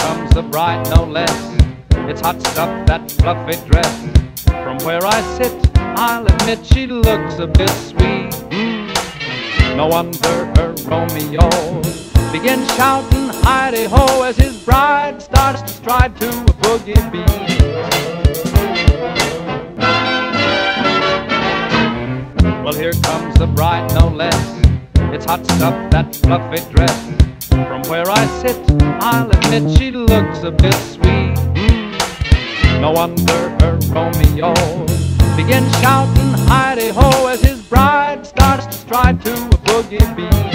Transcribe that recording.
comes the bride, no less. It's hot stuff, that fluffy dress. From where I sit, I'll admit she looks a bit sweet. No wonder her Romeo begins shouting hi-de-ho as his bride starts to stride to a boogie beat. Well, here comes the bride, no less. It's hot stuff, that fluffy dress. From where I sit, I'll admit she looks a bit sweet. No wonder her Romeo begins shouting hi-de-ho as his bride starts to stride to a boogie beat.